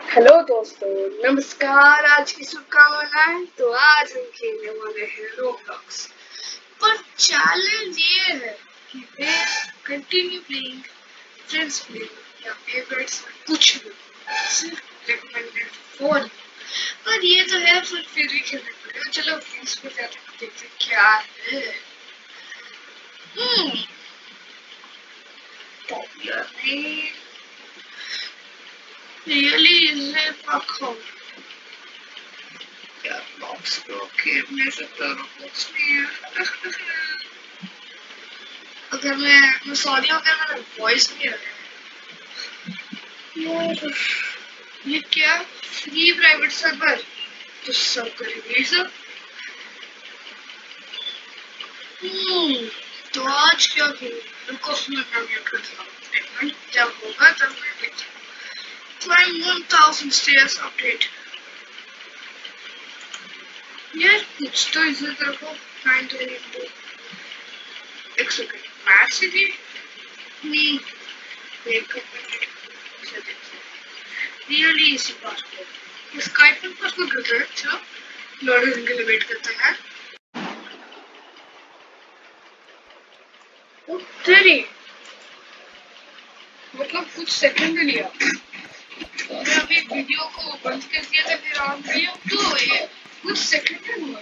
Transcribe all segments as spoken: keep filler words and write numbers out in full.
Hello दोस्तों, नमस्कार। आज की शुभकामनाएं। तो आज हम खेलने वाले हैं रोब्लॉक्स, पर चैलेंज ये है कि वे कंटिन्यू प्लेइंग, फ्रेंड्स प्लेइंग या फेवरेट्स कुछ भी, सिर्फ रिकमेंडेड फॉर। पर ये तो है, फिर फिर भी खेलने पड़ेगा। चलो फ्रेंड्स पे जाते देखते क्या है। हम्म पॉपुलर नहीं, रियली इजी फक यार। बॉक्स को खेलने से तो बॉक्स नहीं है। अगर मैं मैं सॉरी अगर मेरा वॉइस नहीं आ रहा यार। ये क्या फ्री प्राइवेट सर्वर, तो सब करेंगे ये सब। हम्म तो आज क्या करूँ, रुको मैं म्यूट करता हूँ। जब होगा तब मैं देखूँ। Climb one thousand stairs update. यार कुछ तो इसे देखो। नाइन ट्वेंटी एक सेकंड मैच सिटी नहीं रियली इसी पासपोर्ट स्काइप पर पासपोर्ट करता है। अच्छा लॉडिंग के लिए वेट करता है। तेरी मतलब कुछ सेकंड लिया। मैं अभी वीडियो को बंद कर दिया था, फिर ऑन किया तो ये कुछ सेकंड हुआ।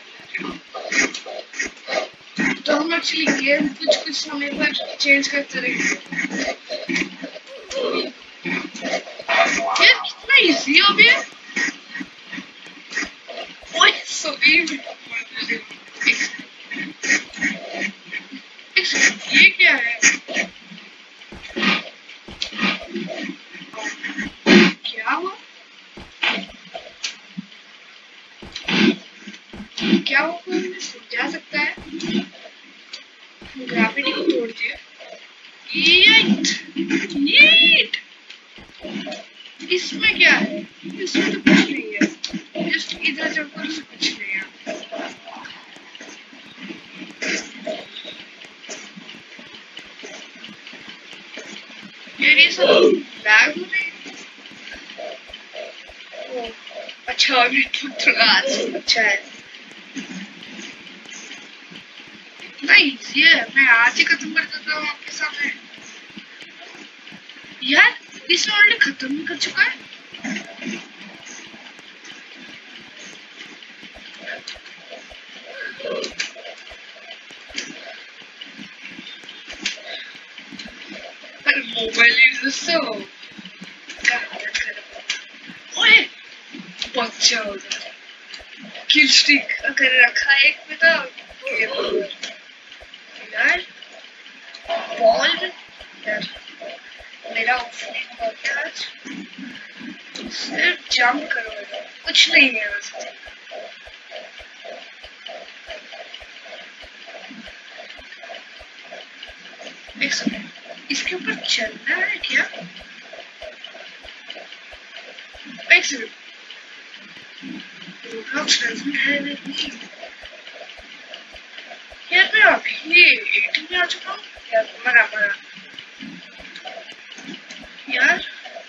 तो हम एक्चुअली गेम कुछ कुछ समय पर चेंज करते रहेंगे। यार कितना इजी हो गया। ओए सभी ये क्या है, क्या हुआ क्या हुआ मुझे समझा सकता है। ग्रेविटी को तोड़ दिया। नीट इसमें क्या है, इसमें तो कुछ नहीं है। जस्ट इधर चलकर कुछ नहीं है। यार ये सब लैग हो रही है। ओ, अच्छा अभी तो थोड़ा आज अच्छा है। नहीं ये मैं आज ही खत्म कर देता हूँ आपके सामने। यार इसमें ऑलरेडी खत्म कर चुका है। पर मोबाइल यूज से हो ओए बच्चा हो जाए। किल स्टिक अगर रखा है एक में तो यार बॉल में यार मेरा ओपनिंग हो गया आज। सिर्फ जंप करो, कुछ नहीं है वैसे। एक सेकंड इसके ऊपर चलना है क्या। एक second Roblox doesn't have any. यार मैं अभी एटीन में आ चुका हूँ। यार मरा मरा यार।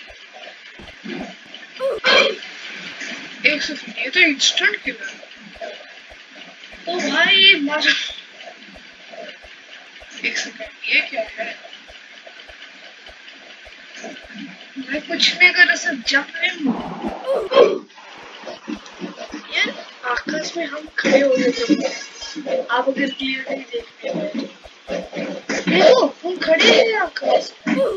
एक सेकंड ये तो इंस्टेंट किलर। ओ भाई मर। एक सेकंड ये क्या है, मैं कुछ नहीं कर रहा, सब जंप रहे। यार आकाश में हम खड़े हो गए। आप अगर क्लियर नहीं देखते देखो हम खड़े हैं आकाश।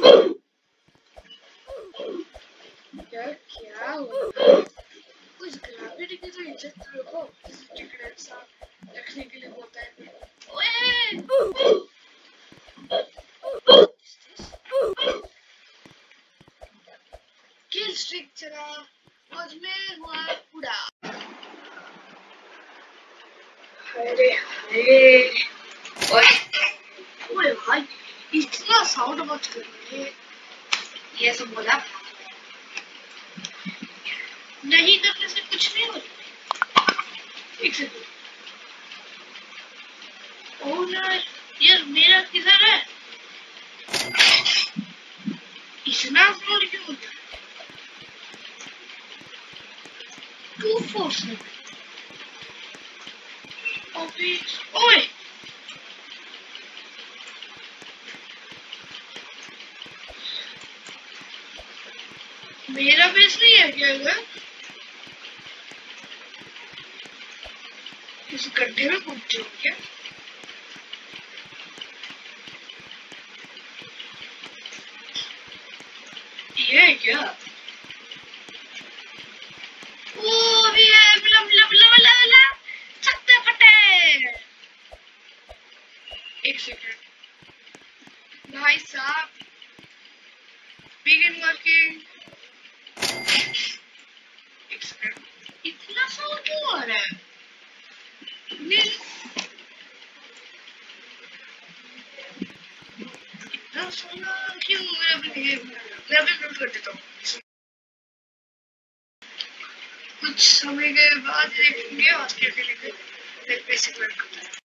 यार क्या हुआ, कुछ ग्रेविटी की तो इज्जत रखो। टिकट साथ रखने के लिए होता है। ओए किल स्ट्रिक चला और मैं हुआ पूरा। अरे अरे ओए भाई इतना साउंड मत करिए। ये सब बोला नहीं करने से कुछ नहीं होता। एक सेकंड ओ यार यार मेरा किधर है, इतना फ्लोर क्यों होता है। Two four seven. अभी ओए मेरा बेस नहीं है क्या इधर? किसी गड्ढे में कूदते हो क्या? ये है क्या? ओ भी है, मिला मिला मिला मिला मिला छत्ते फटे। एक सेकंड भाई साहब, बिगिन वर्किंग। एक सेकंड, इतना साउंड क्यों आ रहा है? इतना सोना क्यों? मैं अभी मैं अभी म्यूट कर देता हूँ। कुछ समय के बाद देखेंगे और क्या करेंगे, फिर बेसिक वर्क करते हैं।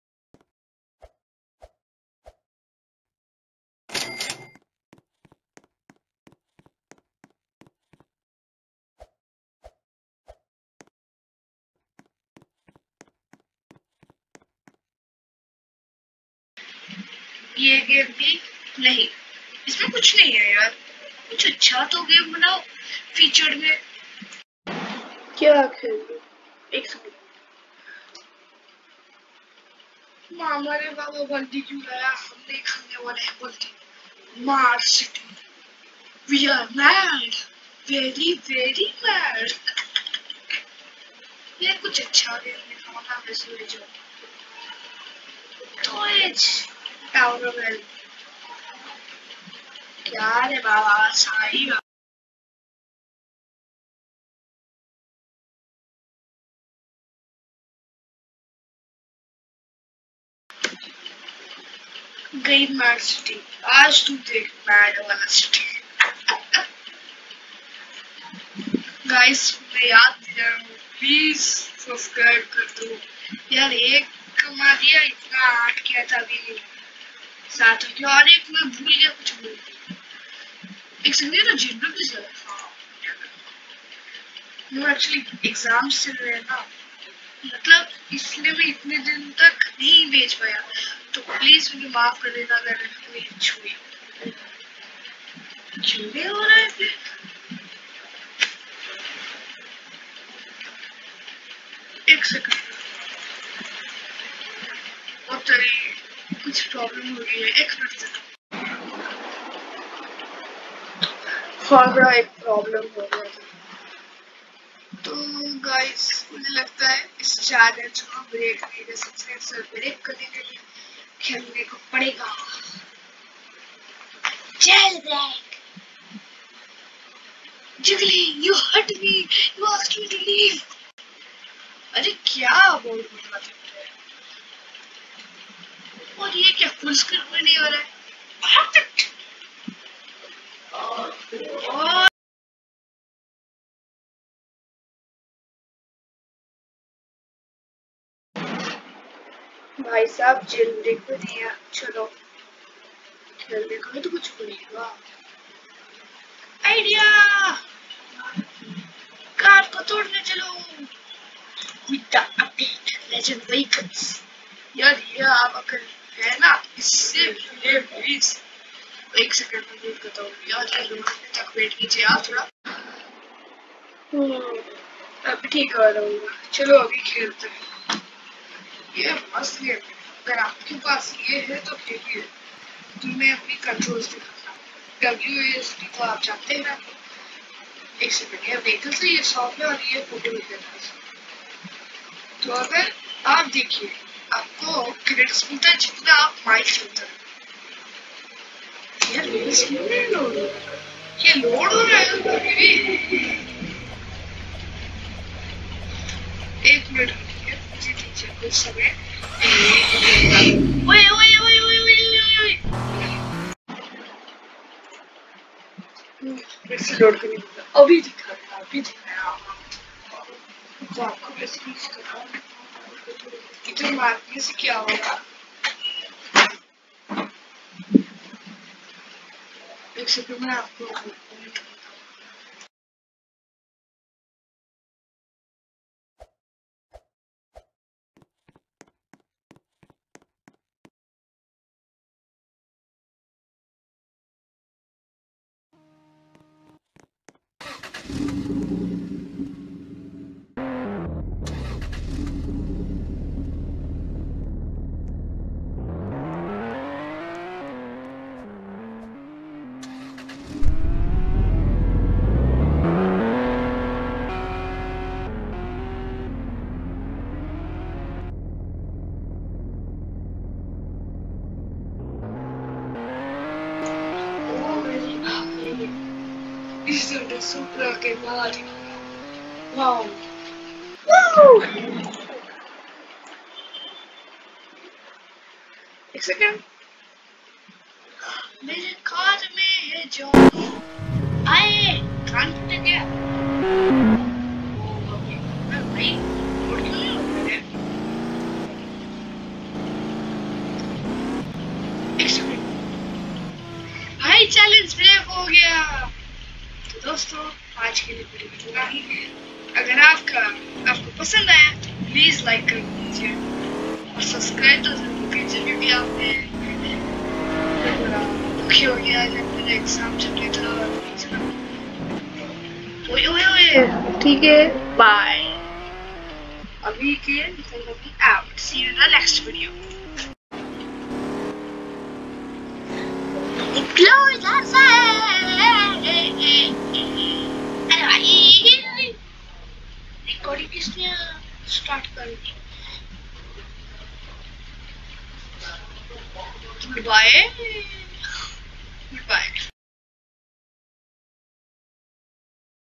ये गेम भी नहीं, इसमें कुछ नहीं है यार, कुछ अच्छा तो गेम बनाओ फीचर्ड में। क्या खेल लो? एक सेकंड, मामा ने बाबा बल्टी क्यों लाया? हम नहीं खाने वाले हैं बल्टी। मार city, we are mad, very very mad. ये कुछ अच्छा गेम नहीं होना, वैसे ले जाओ तो एज टावर वेल। क्या रे बाबा सारी गई मैड सिटी। आज तू देख मैड वाला सिटी। गाइस मैं याद दिला रहा हूँ, प्लीज सब्सक्राइब कर दो यार। एक कमा दिया, इतना आठ किया था अभी नहीं, सात हो गया और एक मैं भूल गया, कुछ भूल गया। एक सेकंड ना, जनरल भी चल रहा है एक्चुअली, एग्जाम्स चल रहे हैं ना, मतलब इसलिए मैं इतने दिन तक नहीं भेज पाया, तो प्लीज मुझे माफ कर देना अगर कोई छुई चूहे हो रहा है फिर। एक सेकंड, और तेरी कुछ प्रॉब्लम हो रही है, एक मिनट। हाँ बड़ा एक प्रॉब्लम हो गया था, तो गाइस मुझे लगता है इस चैलेंज को ब्रेक नहीं दे सकते, सर ब्रेक करने के लिए खेलने को पड़ेगा। चल ब्रेक। जिगली, you hurt me, you asked me to leave। अरे क्या बोल रहा था? और ये क्या फुल स्क्रीन में नहीं हो रहा है? और भाई साहब जेल ब्रेक तो नहीं है, चलो खेलने का तो कुछ बनेगा। आइडिया, कार को तोड़ने चलो with the update legend vehicles। यार ये आप अगर है ना, इससे खेले प्लीज। एक सेकंड में वेट करता हूँ यार, ये लोग तक वेट कीजिए आप थोड़ा। हम्म अभी ठीक आ रहा हूँ, चलो अभी खेलते हैं। ये मस्त गेम है, अगर आपके पास ये है तो खेलिए। तुम्हें अपनी कंट्रोल्स दिखाना, डब्ल्यू एस डी को आप जानते हैं ना। एक सेकंड, ये व्हीकल से ये सॉफ्टवेयर और ये फोटो विजुअलाइज। तो अगर आप देखिए, आपको क्रेडिट्स मिलता है जितना आप माइल चलते हैं। यार रील्स क्यों नहीं लोड हो रहा? ये लोड हो रहा है कभी भी। एक मिनट रुकिए, मुझे दीजिए कुछ समय। ओए ओए ओए ओए ओए ओए फिर से लोड करने लगा। अभी दिखा रहा है, अभी दिखा रहा है। तो आपको कैसे यूज करना है? इधर मारने से क्या होगा? एक सेकंड में आपको सुपरा के बाद वाओ वाओ एक सेकंड मेरे कार में है जो आए कान फट गया भाई उड़ क्यों नहीं उड़ रहे एक सेकंड भाई चैलेंज ब्रेक हो गया। तो दोस्तों आज के लिए वीडियो इतना ही। अगर आपका आपको पसंद आया तो प्लीज लाइक कर दीजिए और सब्सक्राइब तो जरूर कीजिए क्योंकि आपने दुखी हो गया जब मेरा एग्जाम चल रहा था। ओए ओए ओए ठीक है बाय अभी के out see you in the next video. Close outside. Recording किसने स्टार्ट कर दी? बाय।